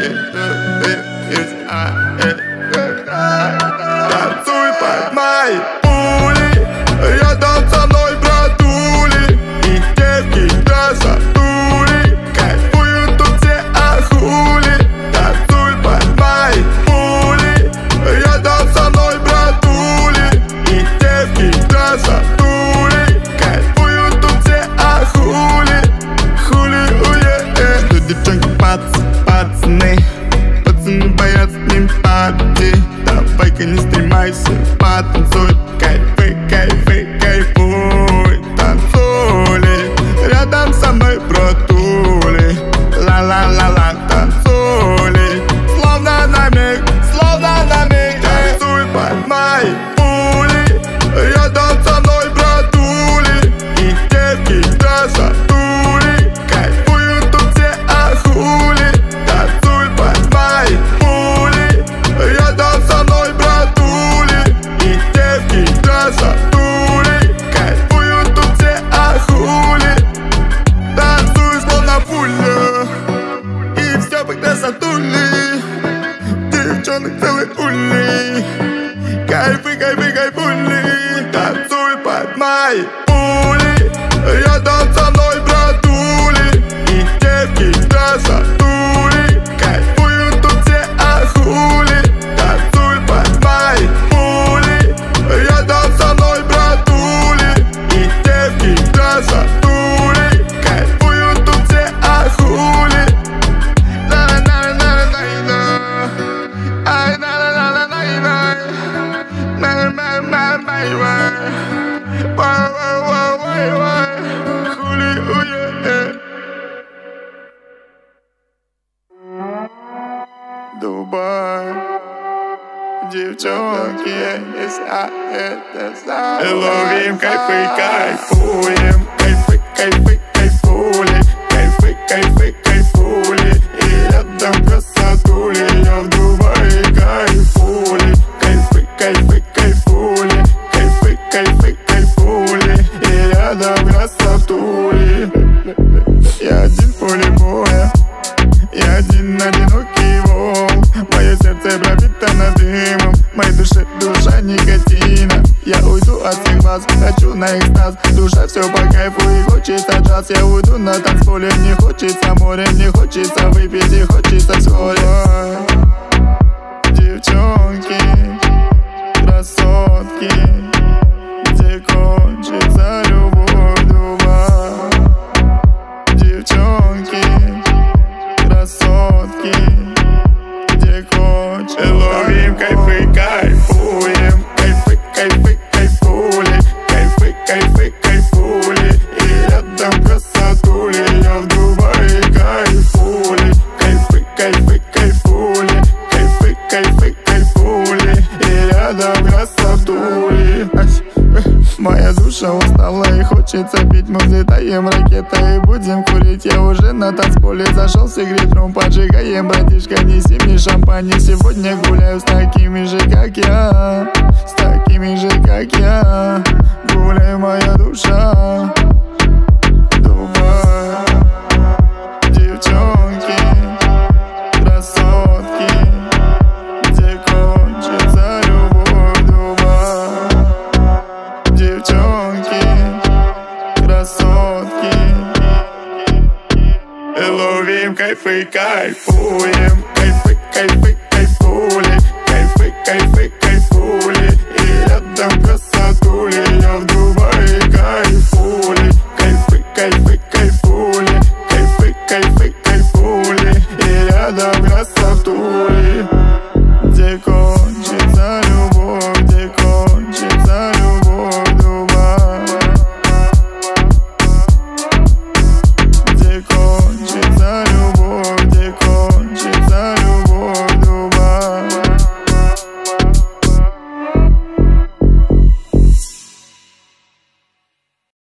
Танцуй под мои пули, рядом со мной братули, и девки красотули, кайфуют тут все, а хули. Танцуй под мои пули, рядом со мной братули, и девки красотули, кайфуют тут все, а хули. Хули, уе, что девчонки пацаны, пацаны боятся не парти. Давай-ка не стремайся, потанцуй, кайфуй, кайфуй, кайфуй. Танцули, рядом со мной братули, ла-ла-ла-ла, танцули, словно на миг, словно на миг. Танцуй под мои пули, рядом со мной братули, и девки красотули, кайфуют тут все, а хули. Танцуй под мои пули, рядом со мной братули, и девки красотули, кайфуют тут все, а хули. Танцуй словно пуля, и все по красотули, девчонок целый ули, кайфы, кайфы, кайфули. Танцуй под мои пули, рядом со мной братули, и девки красотули, кайфуют тут все, а хули. Танцуй под мои пули, рядом со мной братули, и девки красотули, кайфуют тут все, а хули. Дубай, девчонки, если это знаю. Ловим кайфы, кайфуем, кайфы, кайфы, кайфули, кайфы, кайфы, кайфули, и рядом красотули. Я в Дубае кайфули, кайфы, кайфы, кайфули, кайфы, кайфы, кайфули, и рядом красотули. Я один в поле боя, я один одинокий волк. Мое сердце пропитано дымом, в моей душе душа никотина. Я уйду от всех вас, хочу на экстаз. Душа все по кайфу и хочется джаз. Я уйду на танцполе, мне хочется море, мне хочется выпить и хочется вскоре. Девчонки, красотки, где кончится любовь, Дубай. Девчонки, красотки, где кончится. Ловим кайфы, кайфуем, кайфы, кайфы, кайфули, кайфы, кайфы, кайфули, и рядом красотули. Я в Дубае кайфули, кайфы, кайфы, кайфули, кайфы, кайфы, кайфули, и рядом красотули. Моя душа устала и хочется пить. Мы взлетаем ракетой и будем курить. Я уже на танцполе зашел, сигарет-рум поджигаем. Братишка, неси мне шампань. Сегодня гуляю с такими же, как я, с такими же, как я. Гуляй, моя душа. Дубай, девчонки, красотки, где кончится любовь, Дубай. Девчонки, красотки, ловим кайфы, кайфуем, кайфы, кайфы, кайфули, кайфы, кайфы,